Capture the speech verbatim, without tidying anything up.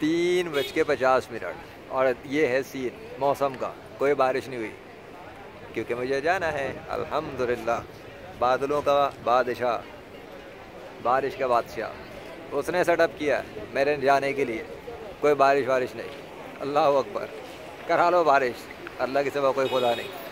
तीन बज के पचास मिनट और ये है सीन मौसम का, कोई बारिश नहीं हुई क्योंकि मुझे जाना है अल्हम्दुलिल्लाह। बादलों का बादशाह, बारिश का बादशाह, उसने सेटअप किया मेरे जाने के लिए। कोई बारिश वारिश नहीं, अल्लाह अकबर, करा लो बारिश, अल्लाह के सिवा कोई खुदा नहीं।